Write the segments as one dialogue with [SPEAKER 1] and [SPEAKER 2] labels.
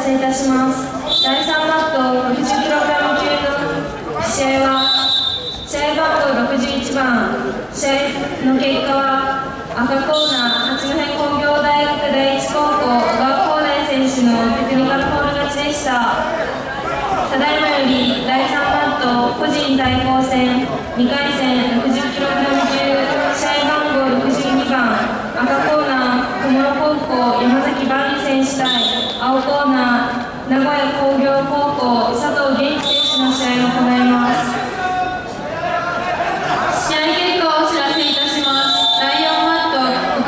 [SPEAKER 1] せいたします。第3マット 60kg 級の試合は試合番号61番、試合の結果は赤コーナー八戸工業大学第一高校小川光大選手のテクニカルフォール勝ちでした。ただいまより第3マット個人対抗戦2回戦 60kg 級試合番号62番赤コーナー小諸高校山崎万里選手対青コーナー名古屋工業高校佐藤元気選手の試合を行います。試合結果をお知らせいたします。第4マット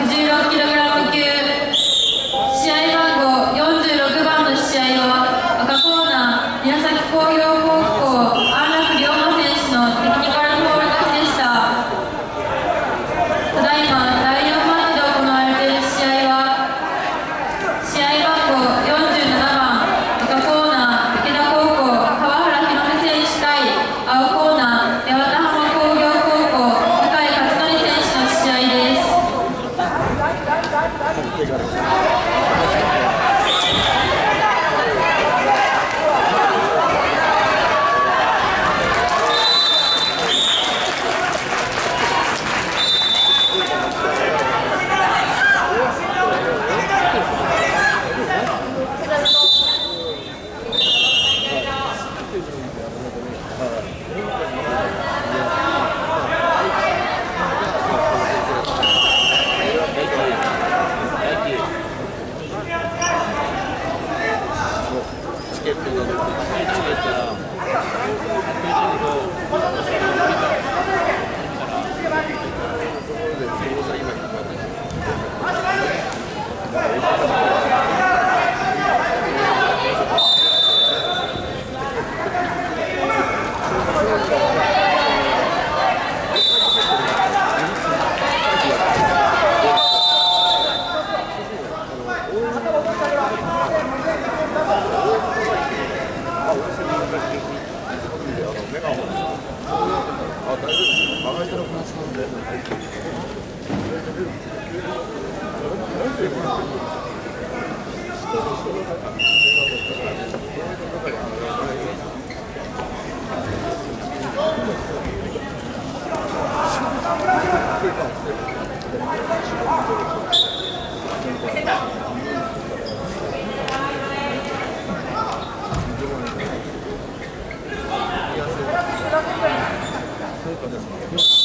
[SPEAKER 1] 66kg 級試合番号46番の試合は赤コーナー宮崎工業高校安楽龍馬選手のテクニカルフォール勝ちでした。ただいま第4マットで行われている試合は試合番号47番赤コーナー池田高校川原弘美選手対青コーナー八幡浜工業高校向井勝則選手の試合です。
[SPEAKER 2] そういうことですか。